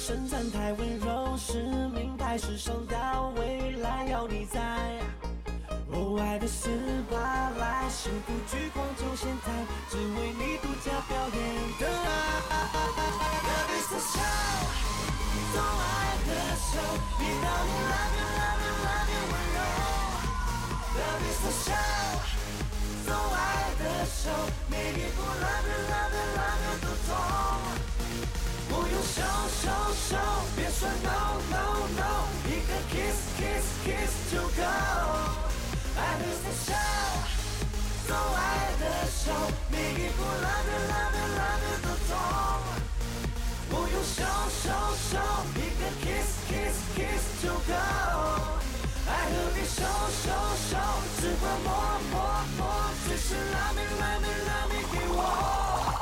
身材太温柔，是名牌时尚到未来要你在。爱的18来，幸福聚光就现在，只为你独家表演的爱。Love is the show， 做爱的手，一到你 love you love you love you 温柔。Love is the show， 做爱的手，每一步 love you love you love you 都痛。不用手，别说 no no no， 一个 kiss 就够。爱的是手，做爱的手，每一步 love you love you love you 都痛。不用手，一个 kiss 就够。爱和你手，只管摸，随时 love me 给我。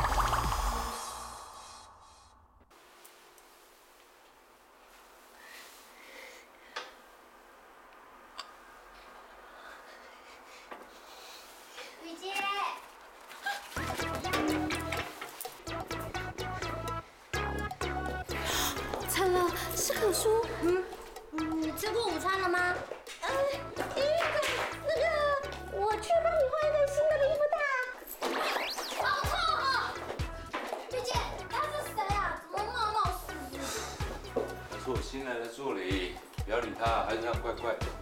惨了，是可叔。 你吃过午餐了吗？ 我去帮你换一个新的礼服好臭啊！玉姐，他是谁啊？怎么冒失？ 他是我新来的助理，不要理他，还是这样怪怪的。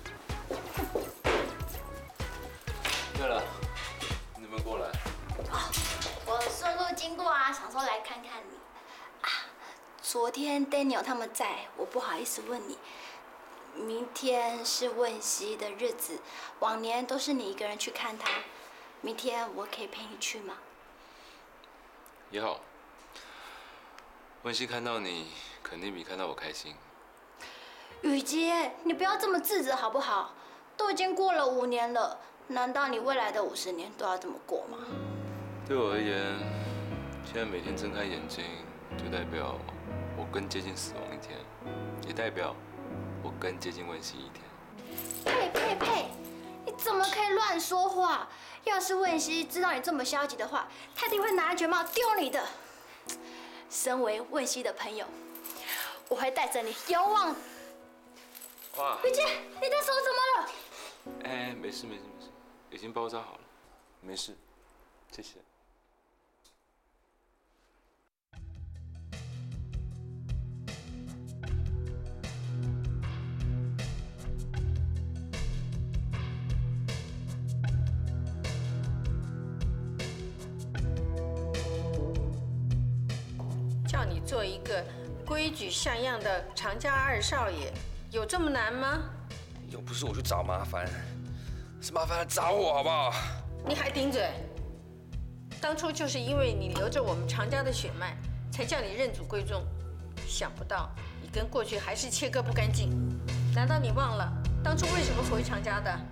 对了，你能不能过来？ 我顺路经过啊，想说来看看你。昨天 Daniel 他们在，我不好意思问你。明天是问熙的日子，往年都是你一个人去看他，明天我可以陪你去吗？ 也好。问熙看到你，肯定比看到我开心。 雨洁，你不要这么自责好不好？都已经过了5年了，难道你未来的50年都要这么过吗？ 对我而言，现在每天睁开眼睛，就代表我更接近死亡一天，也代表我更接近问熙一天。 呸！你怎么可以乱说话？要是问熙知道你这么消极的话，他一定会拿安全帽丢你的。身为问熙的朋友，我会带着你勇往。 哇！ 雨洁，你的手怎么了？ 哎，没事，已经包扎好了，没事，谢谢。 叫你做一个规矩像样的常家二少爷，有这么难吗？ 又不是我去找麻烦，是麻烦来找我，好不好？ 你还顶嘴！当初就是因为你留着我们常家的血脉，才叫你认祖归宗。想不到你跟过去还是切割不干净。难道你忘了当初为什么回常家的？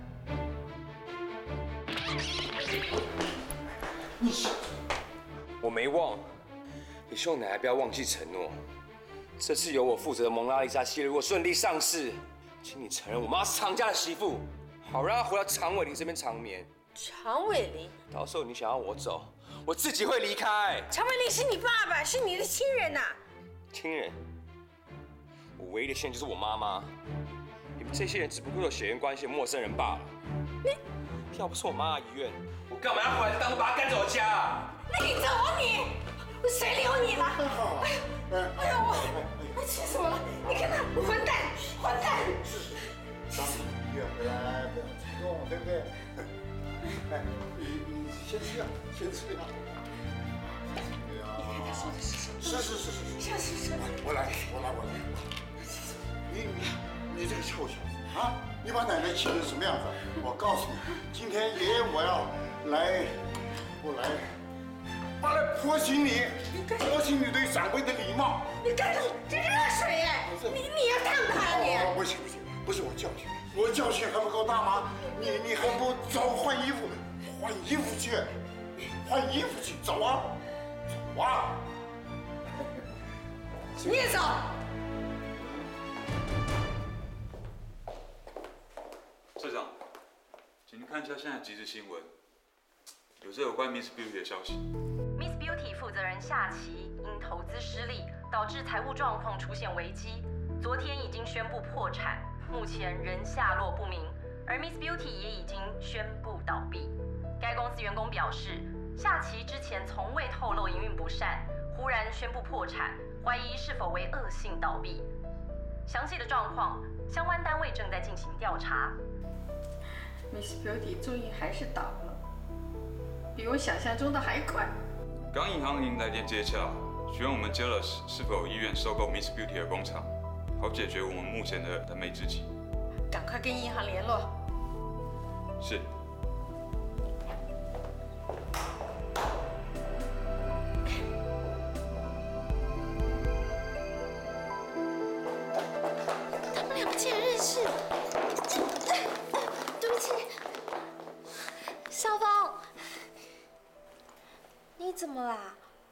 我没忘，也希望奶奶不要忘记承诺。这次由我负责的蒙娜丽莎系列如果顺利上市，请你承认我妈是常家的媳妇，好让她回到常伟林这边长眠。 常伟林， 到时候你想要我走，我自己会离开。 常伟林是你爸爸，是你的亲人呐。 亲人，我唯一的亲人就是我妈妈。你们这些人只不过有血缘关系的陌生人罢了。要不是我妈医院，我干嘛要回来？当初把她赶走家啊？ 你走你！谁留你了？哎呀，我气死我了！你看他，混蛋！ 当你回来不要激动，对不对？哎，你先吃啊，先吃啊。对呀，是，我来。你这个臭小子啊！你把奶奶气成什么样子？我告诉你，今天爷爷我要来泼醒你，泼醒你对长辈的礼貌。 你干什么？这热水哎！你要烫他呀你！ 不是我教训还不够大吗？你还不走换衣服去，走啊！ 你也走。 社长，请您看一下现在即时新闻，有这有关 Miss Beauty 的消息。 Miss Beauty 负责人夏琪因投资失利， 导致财务状况出现危机，昨天已经宣布破产，目前仍下落不明。而 Miss Beauty 也已经宣布倒闭。该公司员工表示，夏琦之前从未透露营运不善，忽然宣布破产，怀疑是否为恶性倒闭。详细的状况，相关单位正在进行调查。 Miss Beauty 终于还是倒了，比我想象中的还快。 刚银行您来电接洽，询问我们 Jealous 是否有意愿收购 Miss Beauty 的工厂，好解决我们目前的燃眉之急。 赶快跟银行联络。 是。 他们两个竟然认识！对不起，小峰，你怎么啦？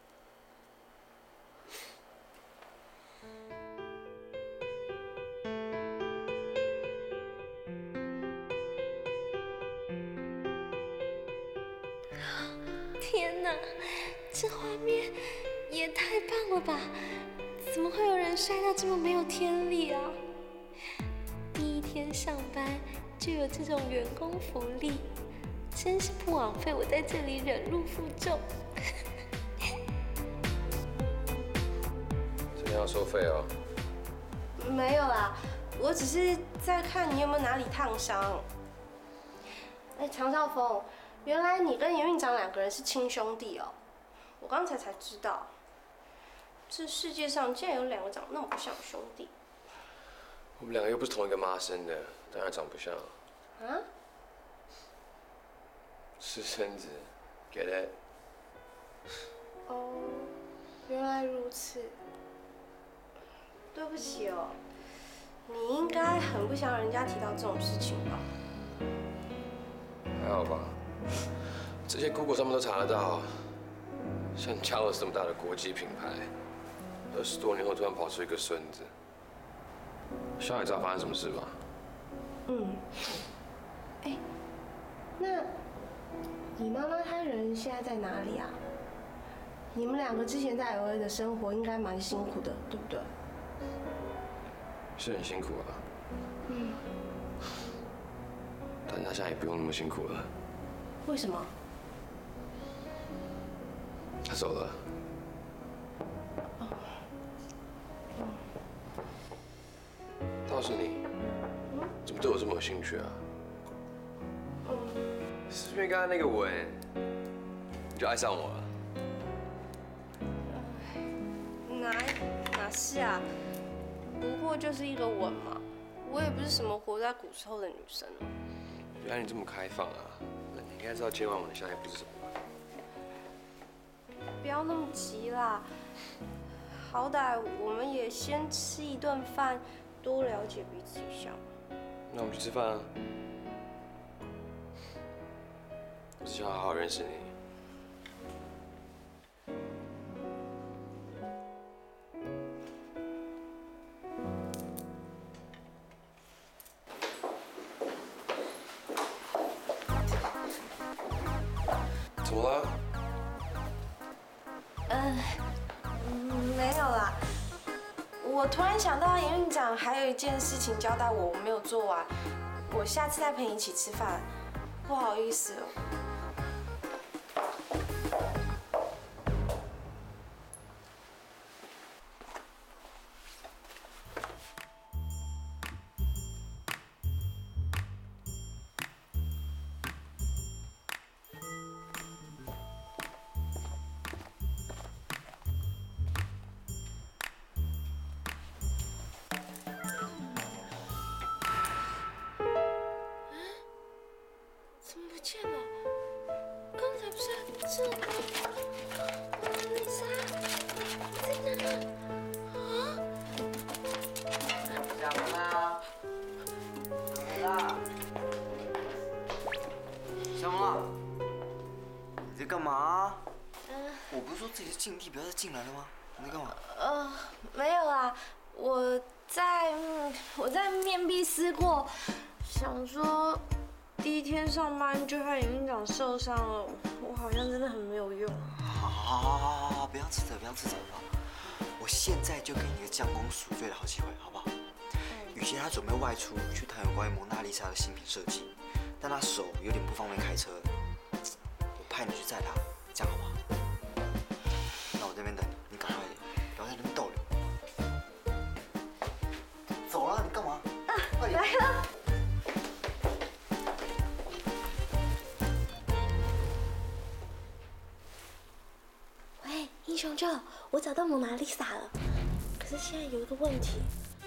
天哪，这画面也太棒了吧！怎么会有人帅到这么没有天理啊？第一天上班就有这种员工福利，真是不枉费我在这里忍辱负重。 今天要收费哦。 没有啦，我只是在看你有没有哪里烫伤。哎，常少峰，原来你跟严院长两个人是亲兄弟哦，我刚才知道。这世界上竟然有两个长得那么不像的兄弟。 我们两个又不是同一个妈生的，当然长不像。 啊？ 私生子 ，get it？ 哦，原来如此。对不起哦，你应该很不想让人家提到这种事情吧？ 还好吧，这些 Google 上面都查得到。像Jealous这么大的国际品牌，20多年后突然跑出一个孙子，小海知道发生什么事吧？ 嗯。哎，那你妈妈她人现在在哪里啊？你们两个之前在 LA 的生活应该蛮辛苦的，对不对？ 是很辛苦啊。 嗯。 但他现在也不用那么辛苦了。 为什么？ 他走了。倒是你，怎么对我这么有兴趣啊？是不是因为刚才那个吻，你就爱上我了？ 哪是啊？不过就是一个吻嘛，我也不是什么活在古时候的女生哦。 原来你这么开放啊？那你应该知道今晚我的下一步是什么吧？ 不要那么急啦，好歹我们也先吃一顿饭，多了解彼此一下嘛。 那我们去吃饭啊！我只想好好认识你。怎么了？ 没有啦。我突然想到严院长还有一件事情交代我没有做完，我下次再陪你一起吃饭，不好意思哦。怎么不见了？刚才不是在这里？丽莎，你在哪？啊？ 怎么啦？怎么啦？小萌，你在干嘛？我不是说自己是禁地，不要再进来了吗？你在干嘛？ 没有啦，我在面壁思过，想说。第一天上班就害严院长受伤了，我好像真的很没有用。 好，不要自责，不要自责了。我我现在就给你个将功赎罪的好机会，好不好？雨杰他准备外出去谈有关于蒙娜丽莎的新品设计，但他手有点不方便开车，我派你去载他，这样好不好？那我这边等你，你赶快一点，不要在那边逗留。走了，你干嘛？快点！ 来了。喂，英雄舅，我找到蒙娜丽莎了，可是现在有一个问题。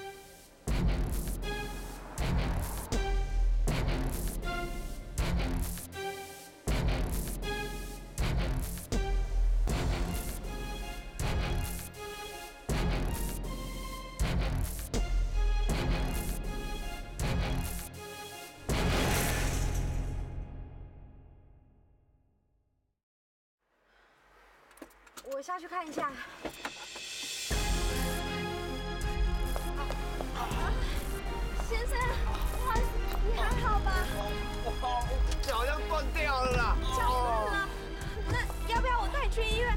我下去看一下。先生，不好意思，你还好吧？ 我脚好像断掉了啦。 脚断了，那要不要我带你去医院？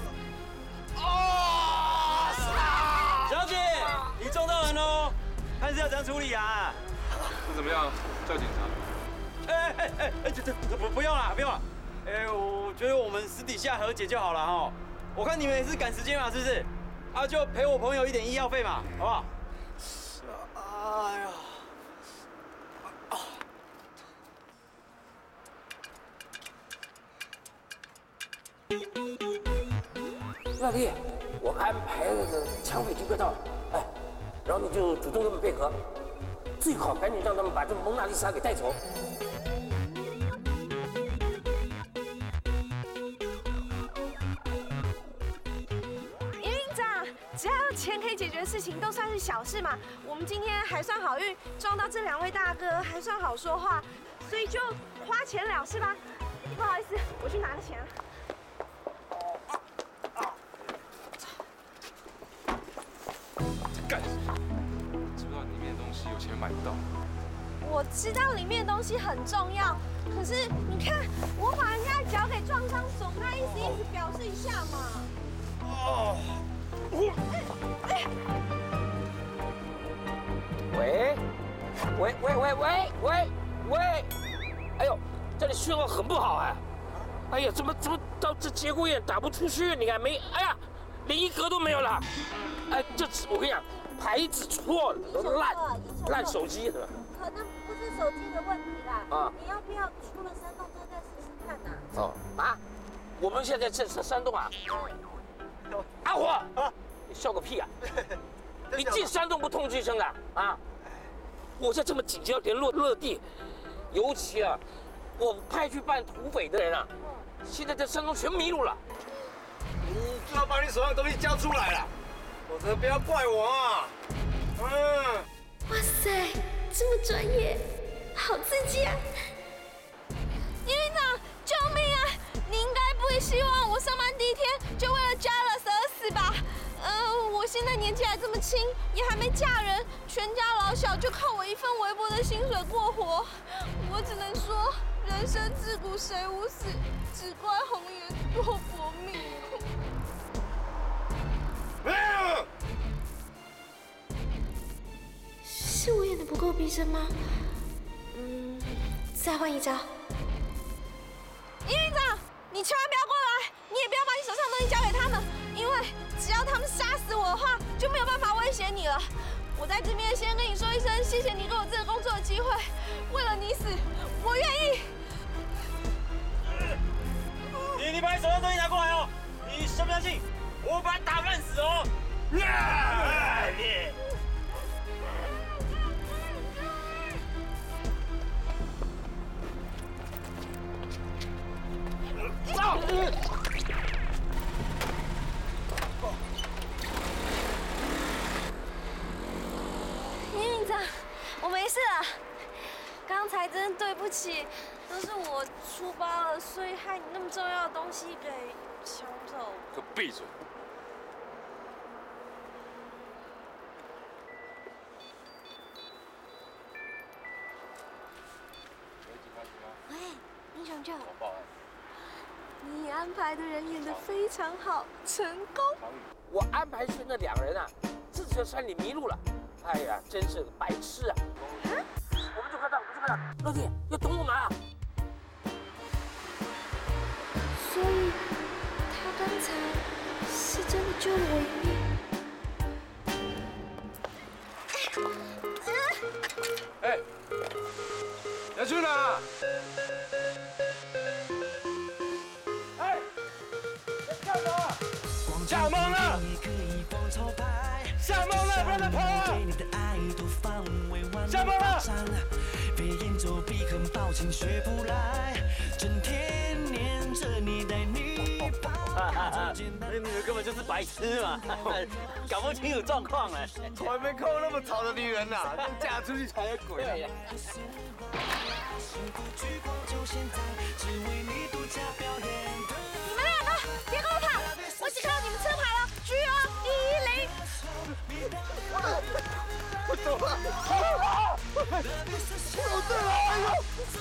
小姐，你撞到人喽，看是要怎样处理啊？ 那怎么样？叫警察？ 这不用了，不用了。我觉得我们私底下和解就好了哈。我看你们也是赶时间嘛，是不是？啊，就赔我朋友一点医药费嘛，好不好？哎呀， 那弟，我安排那个抢匪机快到了，哎，然后你就主动跟他们配合，最好赶紧让他们把这蒙娜丽莎给带走。 只要有钱可以解决的事情，都算是小事嘛。我们今天还算好运，撞到这2位大哥，还算好说话，所以就花钱了事吧。不好意思，我去拿个钱。 干什么？知不知道里面的东西有钱买不到？ 我知道里面的东西很重要，可是你看，我把人家的脚给撞伤，总该意思表示一下嘛。 喂，哎呦，这里讯号很不好哎，哎呀，怎么到这节骨眼打不出去？你看没？哎呀，连一格都没有了。哎，这我跟你讲，牌子错了，都烂手机。 可能不是手机的问题啦。啊，你要不要出了山洞之后再试试看呐？ 我们现在这是山洞啊。阿火啊，你笑个屁啊！你进山洞不通知一声的啊？我在这么紧急要联络乐地，尤其啊，我派去办土匪的人啊，现在在山中全迷路了。 你最好把你手上的东西交出来了，否则不要怪我啊！ 哇塞，这么专业，好刺激啊！营运长，救命啊！你应该不会希望我上班第一天就为了 Jealous 而死吧？我现在年纪还这么轻，也还没嫁人，全家老小就靠我一份微薄的薪水过活。我只能说，人生自古谁无死，只怪红颜多薄命。是我演的不够逼真吗？再换一招。营运长，你千万不要过来，你也不要把你手上的东西交给他们，因为只要他们杀死我的话，就没有办法威胁你了。我在这边先跟你说一声，谢谢你给我这个工作的机会。为了你死，我愿意。 你把你手上东西拿过来哦！你相不相信？我把他打烂死哦！ 营运长，我没事了。刚才真对不起，都是我出包了，所以害你那么重要的东西给抢走。 给我闭嘴！ 喂，英雄舅。 我报案。 你安排的人演得非常好，成功。 我安排去那2个人啊，自己在山里迷路了。哎呀，真是个白痴啊！我们就看到，乐弟要等我们啊！ 所以，他刚才是真的救了我一命。 哎，要去哪？哎，干嘛？下梦了！下梦了，不要再跑了！下梦了！别演奏笔很抱歉学不来，整天念着你带你跑。 那女人根本就是白痴嘛，搞不清楚状况哎。 从来没看过那么吵的女人呐，嫁出去才有鬼。 你们2个别跟我跑，我只看到你们车牌了，GO110。 我走了，我对了，哎呦！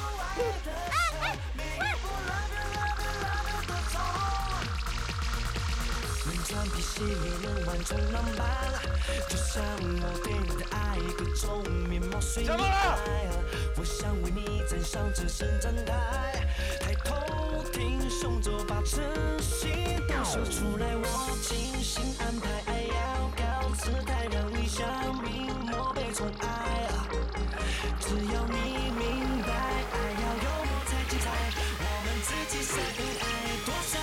能穿皮鞋也能玩冲浪板，就像我对你的爱，各种面貌随你来。我想为你站上这伸展台，抬头挺胸就把真心都说出来，我精心安排，爱要高姿态，让你像名模被宠爱。只要你明白，爱要幽默才精彩，我们自己晒恩爱多傻。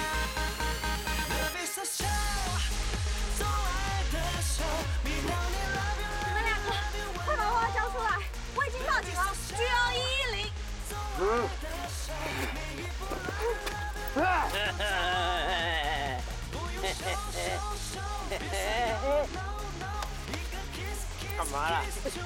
你们2个快把花交出来！我已经报警了，GO110。 干嘛啦？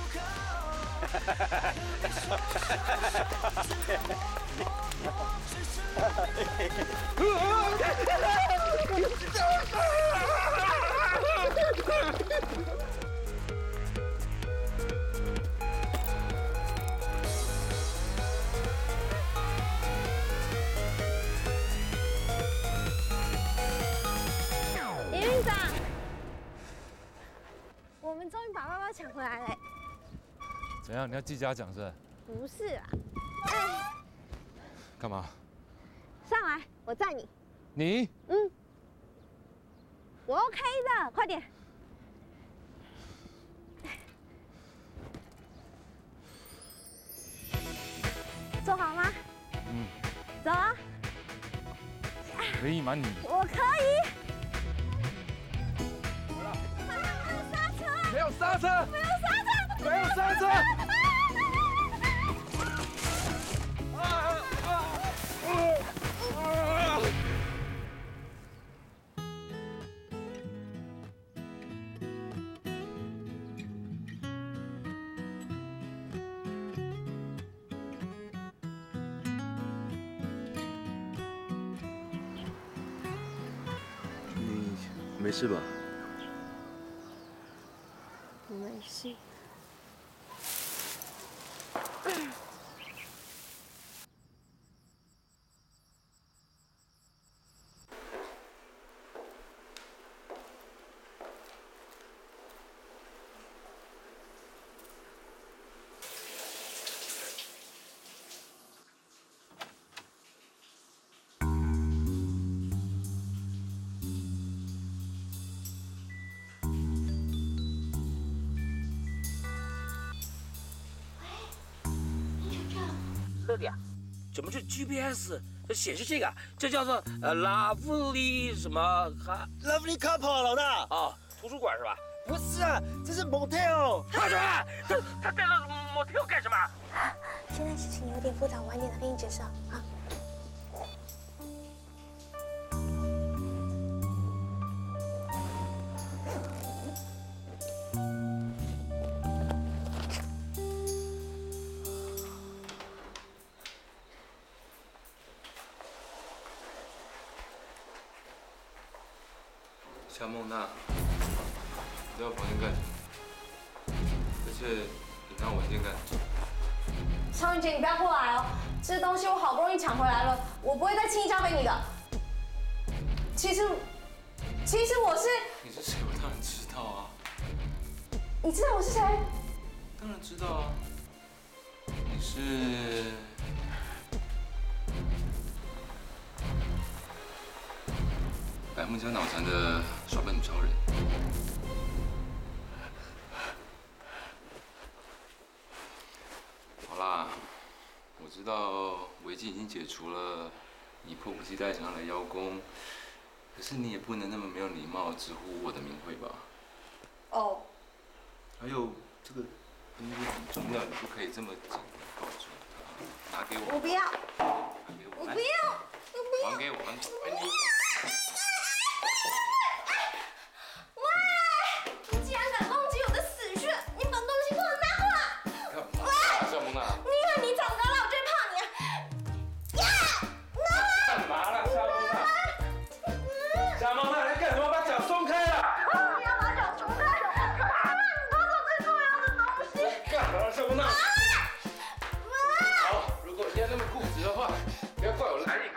林院长，我们终于把包包抢回来了。 怎样？你要记嘉奖是？ 不是啊，哎， 干嘛？ 上来，我载你。 你？ 我 OK 的，快点。坐好吗？走啊。 可以吗你？ 我可以。 没有刹车！ 没有刹车！ 没有刹车！ 你没事吧？ 没事。 乐弟啊，怎么这 GPS 显示这个？这叫做Lovely 什么 ？Lovely couple， 老大。 哦，图书馆是吧？ 不是啊，这是 motel。 他什么？他带到 motel 干什么？ 现在事情有点复杂，晚点再跟你介绍啊。 夏梦娜，你到我房间干什么？而且你拿我文件干什么？ 超云姐，你不要过来哦！这东西我好不容易抢回来了，我不会再轻易交给你的。 其实我是…… 你是谁？我当然知道啊。 你知道我是谁？ 当然知道啊。你是……百慕家脑残的耍笨女超人。好啦，我知道危机已经解除了，你迫不及待想要来邀功，可是你也不能那么没有礼貌直呼我的名讳吧？ 哦。 还有这个东西很重要，你不可以这么紧的抱住它，拿给我。 我不要。 拿给我。 我不要。我不要。 还给我，还给我。你。 喂！你既然敢攻击我的死穴，你把东西给我拿过来！ 干嘛？小蒙娜。 你以为你长高了我就会怕你啊？呀！拿干嘛了，小蒙娜？小蒙娜，你干什么？把脚松开了！ 不要把脚松开！你偷走最重要的东西！ 干嘛了，小蒙娜？好，如果你要那么固执的话，不要怪我来硬。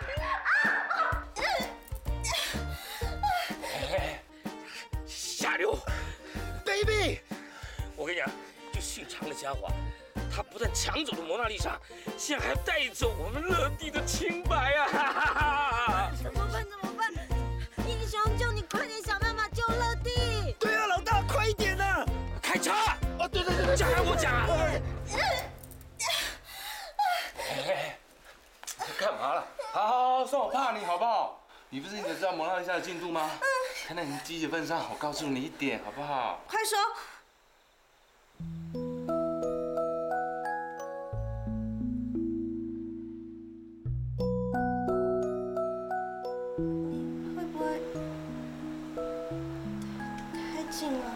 下流 ，baby！ 我跟你讲，就姓常的家伙，他不但抢走了蒙娜丽莎，现在还带走我们乐蒂的清白啊！ 怎么办？怎么办？英雄救你，快点想办法救乐蒂！ 对啊，老大，快一点啊！开车！哦，对，这还要我讲啊？ 干嘛了？好，算我怕你好不好？你不是一直知道蒙娜丽莎的进度吗？看在你积极份上，我告诉你一点好不好？ 快说！会不会太近了？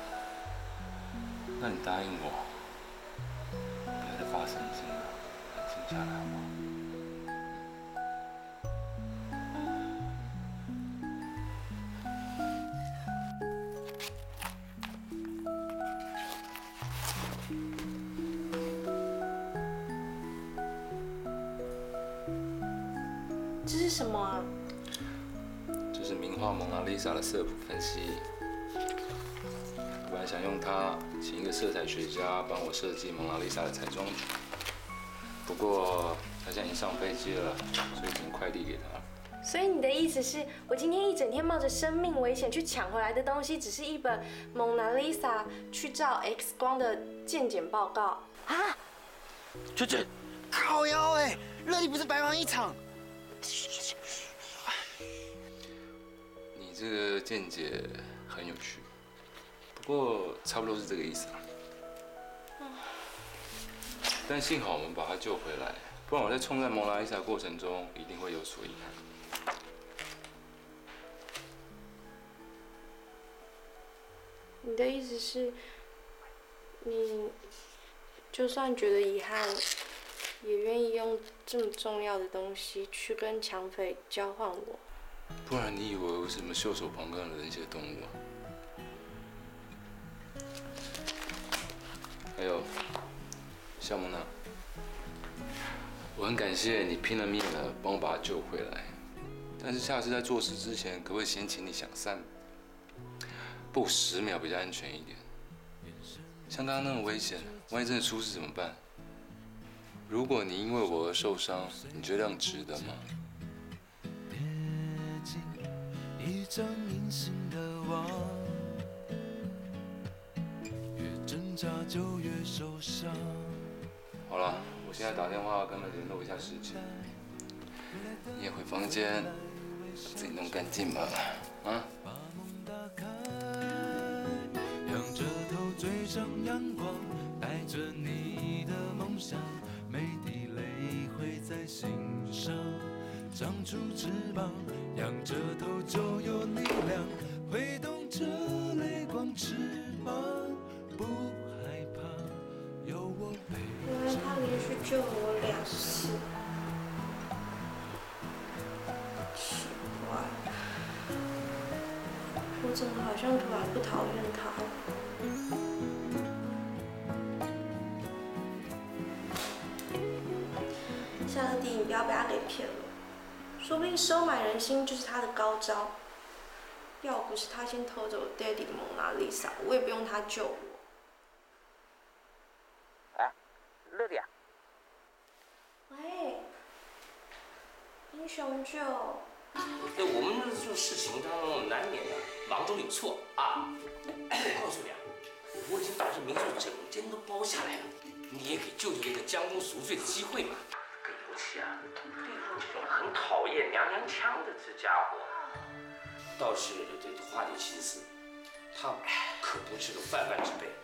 那你答应我，不要再发神经了，冷静下来好不好？ 这是什么啊？ 这是名画《蒙娜丽莎》的色谱分析。本来想用它请一个色彩学家帮我设计蒙娜丽莎的彩妆组，不过他现在已经上飞机了，所以只能快递给他。 所以你的意思是我今天一整天冒着生命危险去抢回来的东西，只是一本蒙娜丽莎去照 X 光的健检报告啊？ 这靠腰哎，乐蒂不是白忙一场。 你这个见解很有趣，不过差不多是这个意思啊。但幸好我们把他救回来，不然我在冲在蒙娜丽莎过程中一定会有所遗憾。 你的意思是，你就算觉得遗憾，也愿意用这么重要的东西去跟抢匪交换我？ 不然你以为我是什么袖手旁观的冷血动物啊？还有，夏蒙娜，我很感谢你拼了命了帮我把他救回来，但是下次在做事之前，可不可以先请你想10秒比较安全一点？像刚刚那么危险，万一真的出事怎么办？如果你因为我而受伤，你觉得这样值得吗？ 一张隐形的网，越挣扎就越受伤。 好了，我现在打电话跟他们联络一下事情。你也回房间，自己弄干净吧，啊？ 仰着头追上阳光，带着你的梦想，每滴泪会在心上长出翅膀，仰着头就有力量，挥动着泪光翅膀，不害怕，有我陪原来他连续救了我2次，奇怪，我怎么好像突然不讨厌他了？夏乐蒂，你不要被他给骗了。 说不定收买人心就是他的高招。要不是他先偷走我 Daddy 的蒙娜丽莎，我也不用他救我。 哎，乐迪啊！ 喂，英雄救。 对，我们做事情当中难免的忙中有错啊。我告诉你啊，我已经把这民宿整间都包下来了，你也给舅舅一个将功赎罪的机会嘛。更尤其啊，对付这种很讨厌娘娘腔的这家伙，倒是得花点心思，他可不是个泛泛之辈。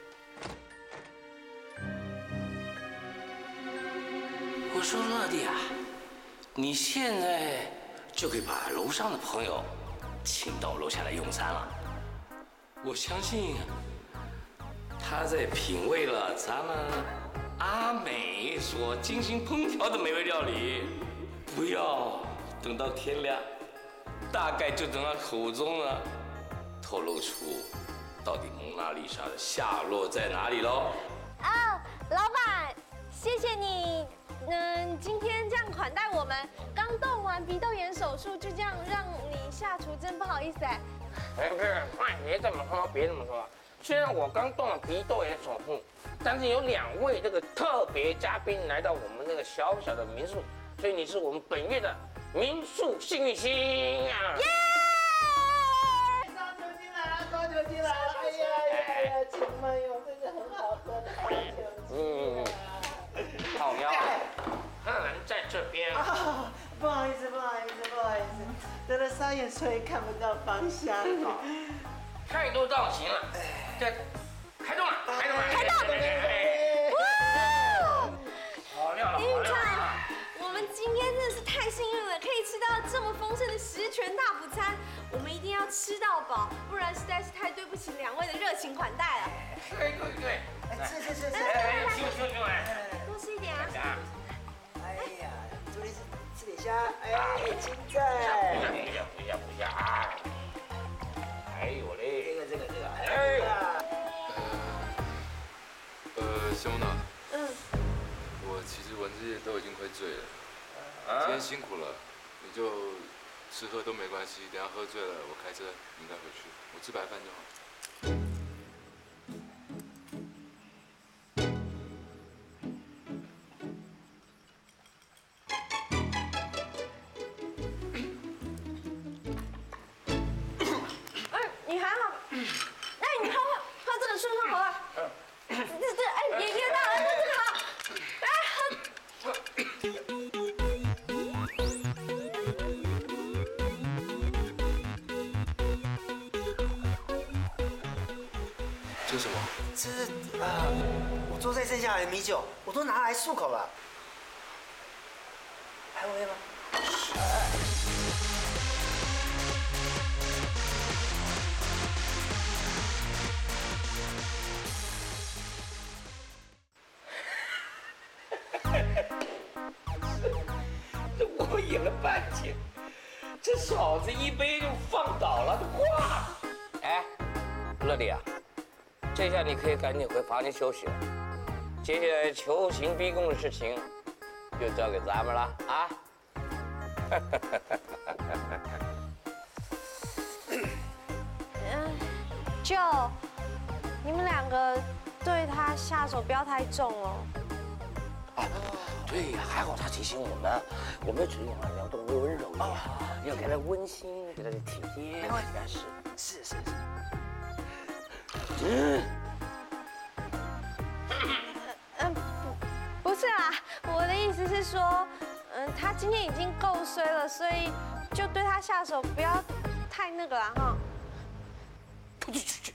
我说乐迪啊，你现在就可以把楼上的朋友请到楼下来用餐了。我相信他在品味了咱们阿美所精心烹调的美味料理，不要等到天亮，大概就等他口中呢透露出到底蒙娜丽莎的下落在哪里喽。 啊，老板，谢谢你。今天这样款待我们，刚动完鼻窦炎手术，就这样让你下厨，真不好意思哎。 哎，不是，别这么说，别这么说。虽然我刚动了鼻窦炎手术，但是有2位这个特别嘉宾来到我们这个小小的民宿，所以你是我们本月的民宿幸运星啊！ 耶！烧酒精来了，烧酒精来了！哎呀，请慢用，这个很好喝的烧酒精。 好喵，在这边。 啊，不好意思，得了沙眼所以看不到方向。 太多造型了，这开动了！好料了！ 营长，我们今天真的是太幸运了，可以吃到这么丰盛的10全大补餐，我们一定要吃到饱，不然实在是太对不起2位的热情款待了。 对， 是， 来，兄，来， 多吃一点啊！ 哎呀，朱律师吃点虾，哎，青菜。 不下啊！还有嘞，这个， 哎呀！兄呢？我其实文字都已经快醉了，今天辛苦了，你就吃喝都没关系，等下喝醉了我开车你应该回去，我吃白饭就好。 你还好？哎，你喝这个顺顺好了。哎，也大了，这个好。哎，喝。 这是什么？这我做菜剩下来的米酒，我都拿来漱口了。还有吗？ 我演了半天，这小子一杯就放倒了，哇！哎，乐迪啊，这下你可以赶紧回房间休息了。接下来求刑逼供的事情就交给咱们了啊！ 就你们2个对他下手不要太重哦。 对，还好他提醒我们，我们只要动温柔一点，要给他温馨，给他体贴。没问题，是。 不是啊，我的意思是说，他今天已经够衰了，所以就对他下手不要太那个了哈。 去！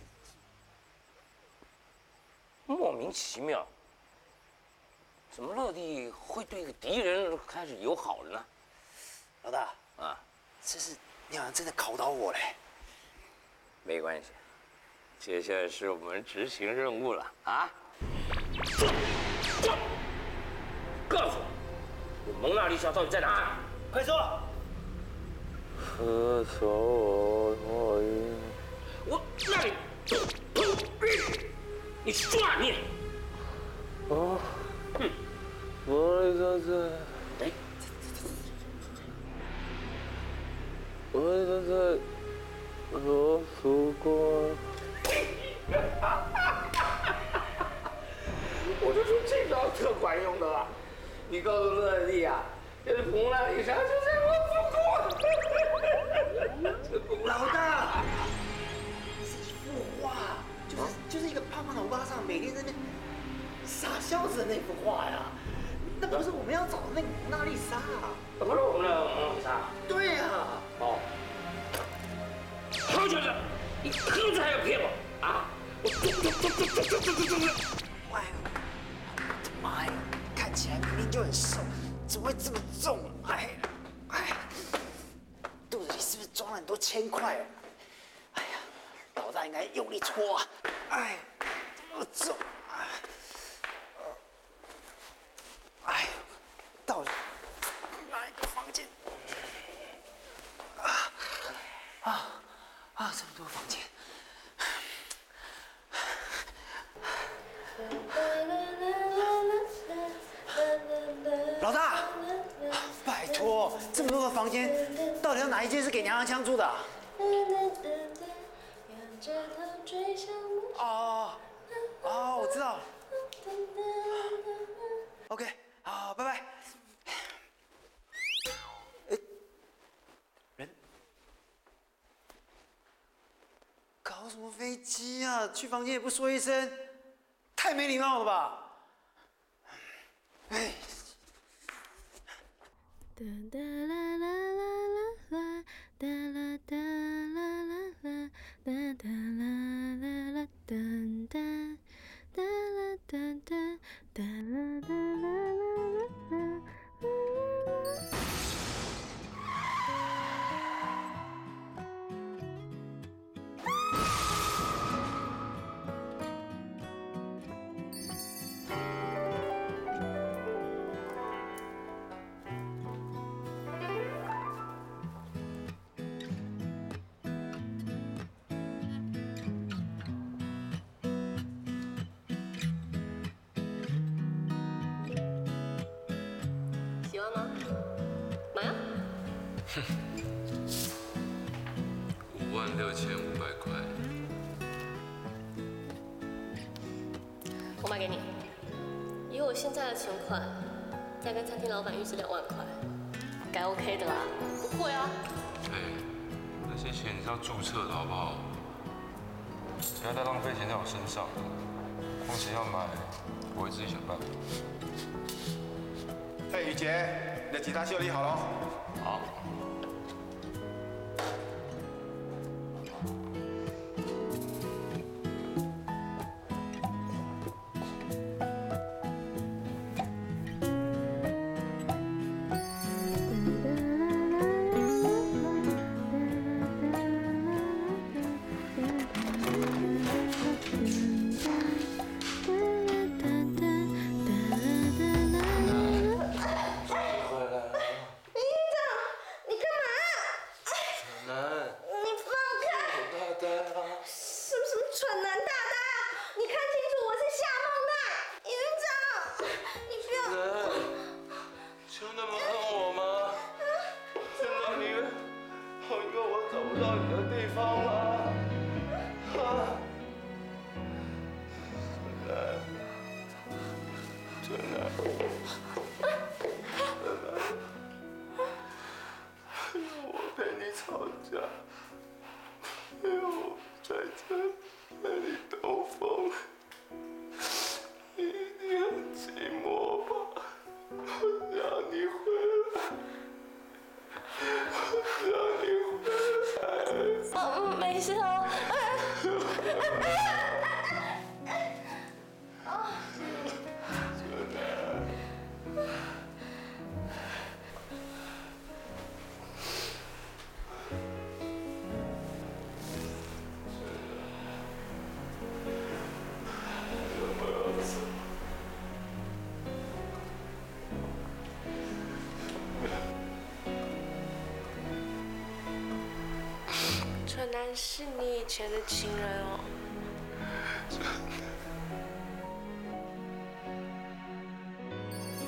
莫名其妙，怎么乐蒂会对一个敌人开始友好了呢？ 老大啊， 这是娘娘真的考倒我嘞。 没关系，接下来是我们执行任务了啊！告诉我，蒙娜丽莎到底在哪？ 快说！ 喝手我我让你，你去抓你！ 啊，蒙娜丽莎在。 哎， 的罗浮光。我就说这招特管用的了。你告诉乐蒂啊，这是蒙娜丽莎就在罗浮宫。 老大，是一幅画，就是一个胖胖的欧巴桑，每天在那边傻笑着那幅画呀。那不是我们要找的那个蒙娜丽莎啊？ 不是我们的蒙娜丽莎。 对呀。 哦。好小子，你何止还要骗我啊！我哎呦，我的妈呀！看起来明明就很瘦，怎么会这么重啊？哎，肚子里是不是装了很多铅块啊？哎呀，老大应该用力搓啊！哎，这么重啊！哎，到底哪一个房间？这么多房间。老大，拜托，这么多个房间，到底要哪一间是给娘娘腔住的？我知道了。OK， 好，拜拜。人？搞什么飞机啊？去房间也不说一声，太没礼貌了吧？哎。 哒哒啦啦啦啦啦，哒啦哒啦啦啦，哒哒啦啦啦，噔噔，哒啦噔噔，哒啦哒啦啦啦啦。 喜欢吗？买啊 ！56500块， 我买给你。以我现在的存款，再跟餐厅老板预支2万块，该 OK 的啦。不会啊。 哎，那些钱你是要注册的好不好？不要再浪费钱在我身上了。况且要买，我会自己想办法。 哎，雨杰，你的吉他修理好了。 好。 没事哦。陈南是你以前的情人哦。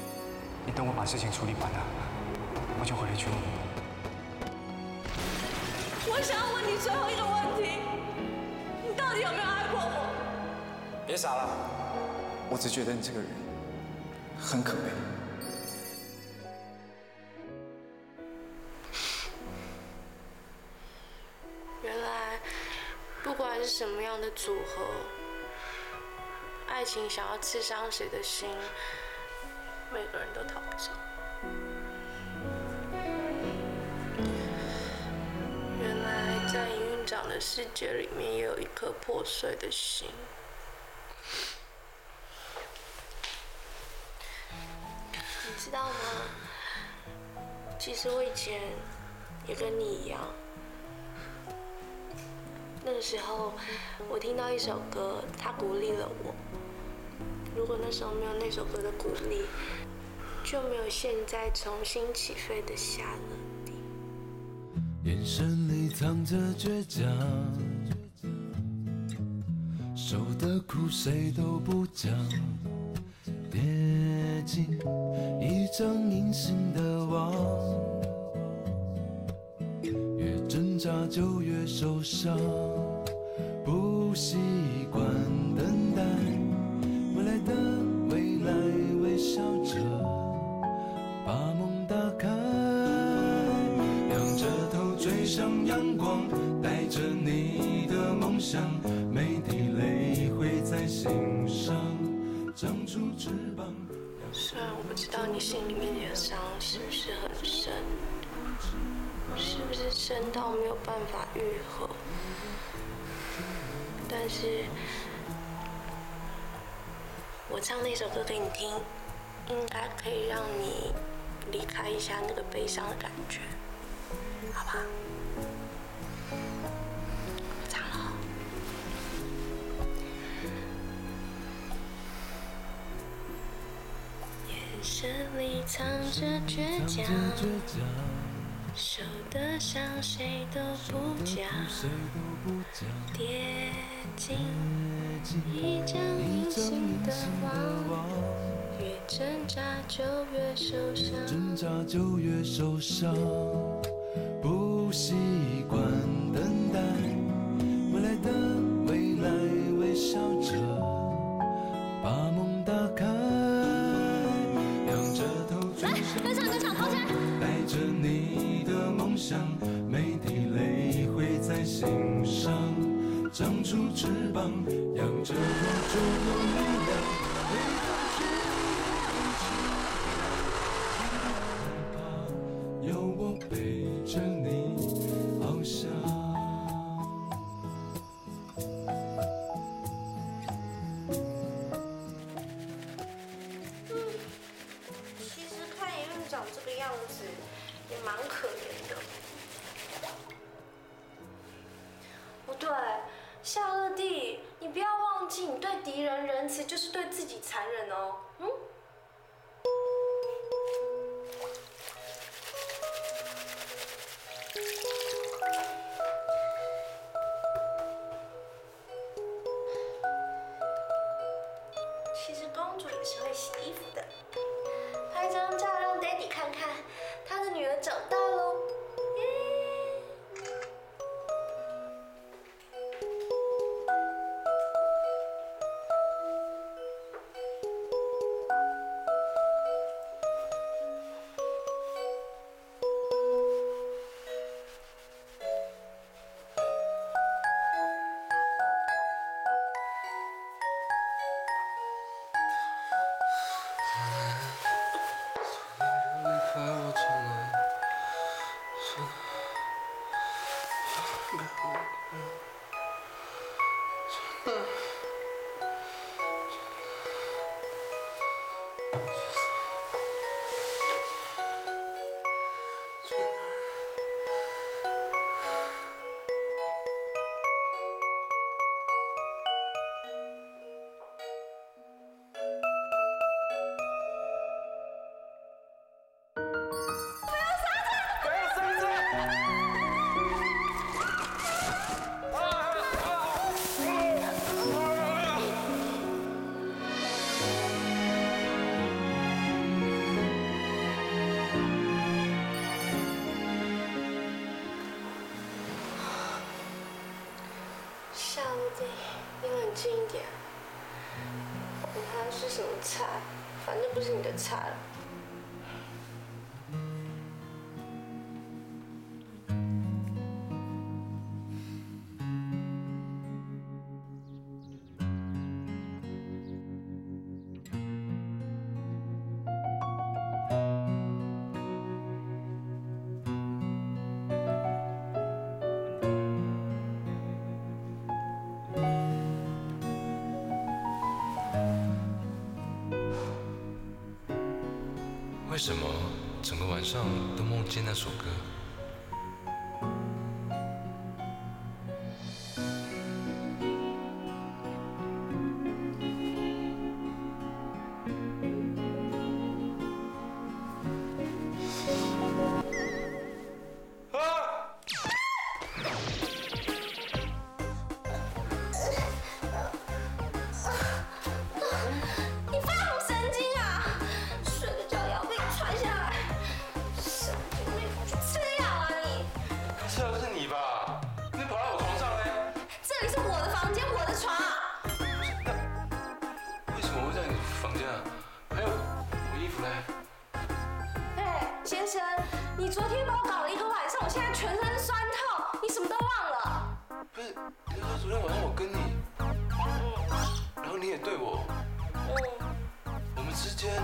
你等我把事情处理完了，我就回来娶你。 我想要问你最后一个问题，你到底有没有爱过我？ 别傻了，我只觉得你这个人很可悲。 原来，不管是什么样的组合，爱情想要刺伤谁的心，每个人都逃不走。原来，在营运长的世界里面，也有一颗破碎的心。你知道吗？其实我以前也跟你一样。那个时候，我听到一首歌，它鼓励了我。如果那时候没有那首歌的鼓励，就没有现在重新起飞的夏乐蒂。 眼神里藏着倔强，受的苦谁都不讲，跌进一张隐形的网，越挣扎就越受伤，不习惯等待未来的未来，微笑着把梦打开，仰着头追上阳光，带着你的梦想，每滴泪会在心上长出翅膀。 虽然我不知道你心里面的伤是不是很深，是不是深到没有办法愈合，但是我唱那首歌给你听，应该可以让你离开一下那个悲伤的感觉，好吧？我唱了。眼神里藏着倔强，受的伤谁都不讲，跌进一张隐形的网，越挣扎就越受伤， 挣扎就越受伤，不习惯等待未来的未来，微笑着把梦打开，仰着头追上阳光，带着你的梦想，每滴泪会在心上长出翅膀，仰着头就有力量，回到这里，有我陪着你翱翔。 其实看营运长这个样子，也蛮可怜的。不对，夏乐蒂，你不要忘记，你对敌人仁慈，就是对自己残忍哦。嗯。其实公主也是会洗衣服的，拍张照让 Daddy 看看，他的女儿长大喽。 心一点。管它是什么菜，反正不是你的菜了。 为什么整个晚上都梦见那首歌？ 你发什么神经啊？睡个觉也要被踹下来，神经病！去吃药啊你！ 吃药是你吧？你跑到我床上嘞？ 这里是我的房间，我的床。 为什么会在你房间啊？还有我衣服嘞？ 哎，先生，你昨天把我搞了一个晚上，我现在全身酸痛，你什么都忘了？ 不是，你说昨天晚上我跟你，然后你也对我，我们之间，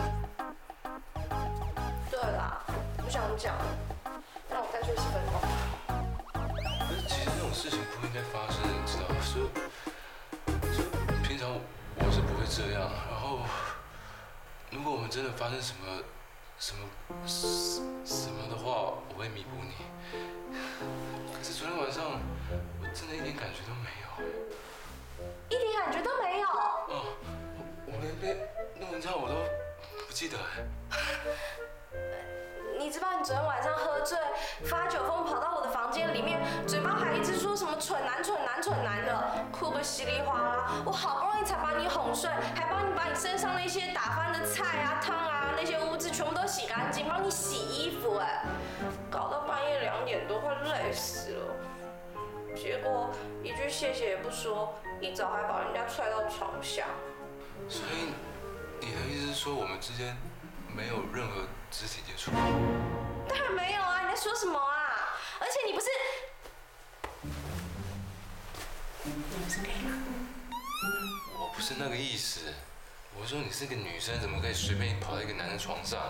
对啦，不想讲了，让我再睡10分钟。 可是其实这种事情不应该发生，你知道吗？所以平常我是不会这样。然后，如果我们真的发生什么的话，我会弥补你。可是昨天晚上，我真的一点感觉都没有。 一点感觉都没有。 哦，我连被弄成这样我都不记得哎。 你知道你昨天晚上喝醉，发酒疯跑到我的房间里面，嘴巴还一直说什么蠢男蠢男蠢男的，哭个稀里哗啦。我好不容易才把你哄睡，还帮你把你身上那些打翻的菜啊、汤啊那些污渍全部都洗干净，帮你洗衣服哎，搞到半夜2点多，快累死了。结果一句谢谢也不说，一早还把人家踹到床下。 所以你的意思是说我们之间没有任何肢体接触？ 当然没有啊！你在说什么啊？而且你不是我不是那个意思，我说你是个女生，怎么可以随便跑到一个男人床上？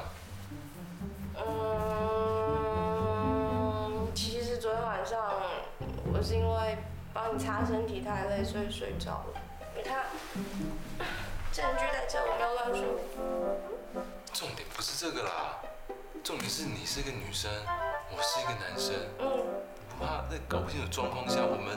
其实昨天晚上我是因为帮你擦身体太累，所以睡着了。你看，证据在这，我没有乱说。 重点不是这个啦，重点是你是个女生，我是一个男生。你不怕在搞不清楚状况下，我们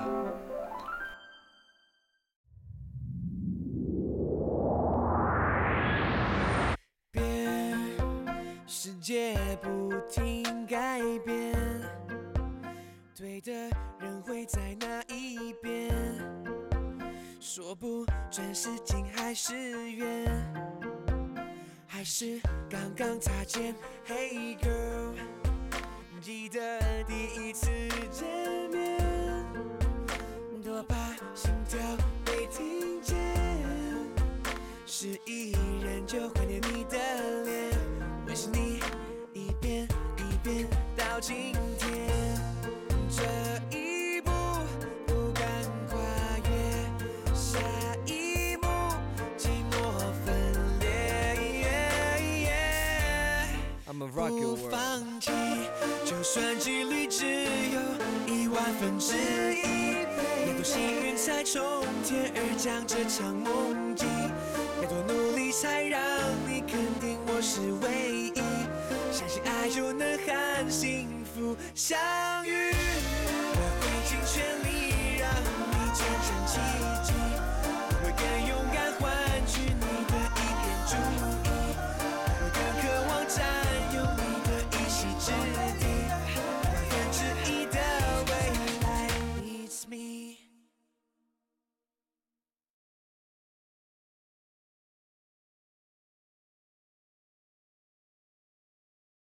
世界不停改变，对的人会在哪一边？说不准是近还是远，还是刚刚擦肩 Hey girl， 记得第一次见面，多怕心跳被听见，是一人就怀念你的脸，为是你一遍一遍到今天，这一步不敢跨越，下一幕寂寞分裂。不放弃，就算几率只有1/1000，要多幸运才重填而将这场梦境，要多努力才让你肯定我是唯一，相信爱就能和幸福相遇。